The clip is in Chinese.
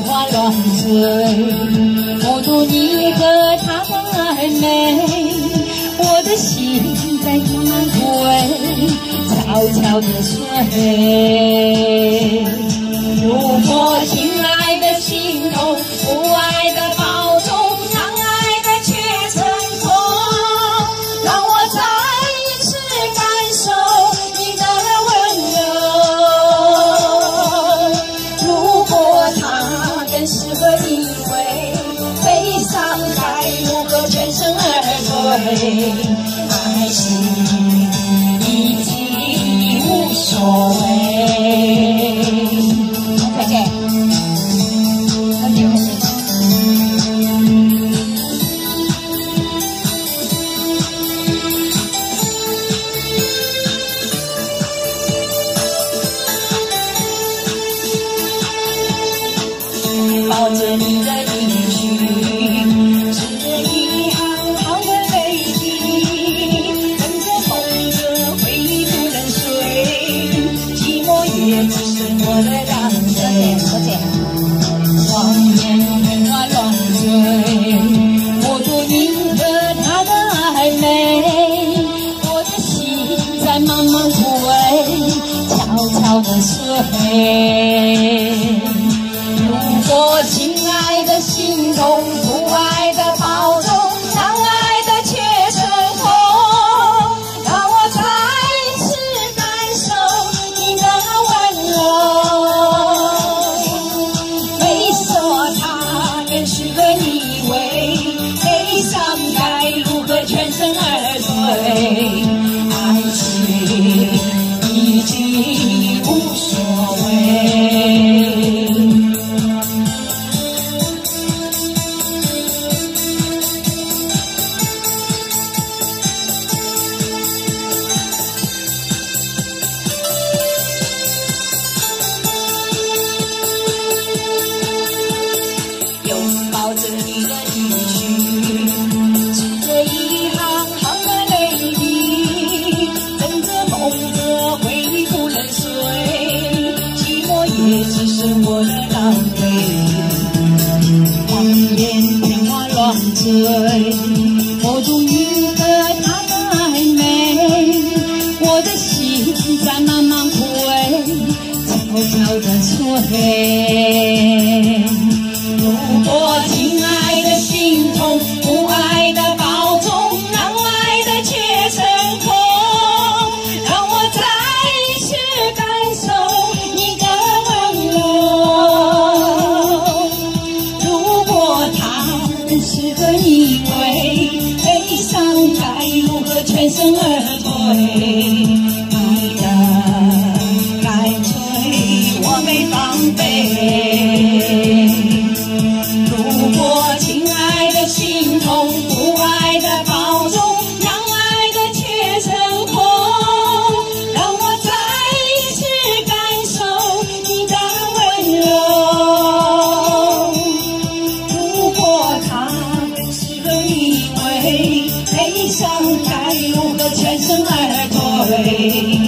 花乱坠，目睹你和他的暧昧，我的心在慢慢归，悄悄地睡。如果亲爱的心痛，不爱的保重，相爱的却成空，让我再一次感受你的温柔。如果他更适合你为悲伤该如何全身而退？爱情已经无所谓。再见。抱着你的音讯，指着一行行的泪滴，跟着风的回忆不能睡，寂寞也只是我的浪费。谎言变化乱坠，目睹你和他的暧昧，我的心在慢慢枯萎，悄悄地睡。如果亲爱的心痛，不爱的保重，相爱的却成空，让我再一次感受你的温柔。没说他更适合你为悲伤该如何全身而退？爱情已经无所谓。拥抱着你的音讯，指着一行行的泪滴，跟着梦的回忆不能睡，寂寞也只是我的浪费。谎言变化乱坠，目睹你和他的暧昧，我的心在慢慢枯萎，悄悄地睡。如果亲爱的心痛，不爱的保重，让爱的却成空，让我再一次感受你的温柔。如果他更适合你为悲伤该如何全身而退？爱的干脆我没防备。如果亲爱的心痛，不爱的保重，让爱的却成空，让我再一次感受你的温柔。如果他更适合你为悲伤该如何全身而退？